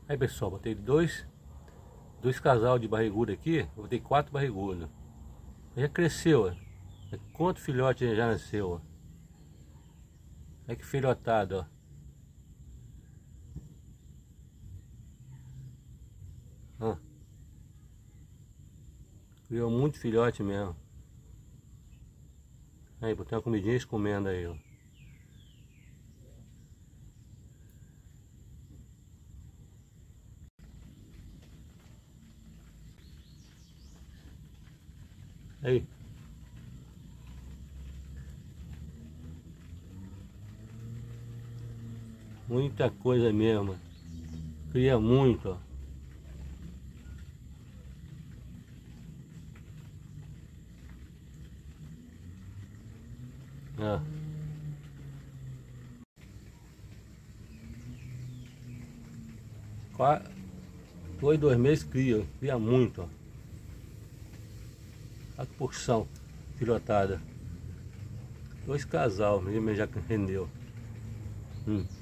Aí pessoal, botei dois casal de barrigudo aqui, botei 4 barrigudos. Já cresceu, ó. Quanto filhote já nasceu, ó. Olha que filhotado, ó. Ó. Criou muito filhote mesmo. Aí, botei uma comidinha eles comendo aí, ó. Aí. Muita coisa mesmo. Cria muito, ó. Ó. 2 meses cria muito, ó. Olha que porção filhotada. 2 casal, mesmo já rendeu.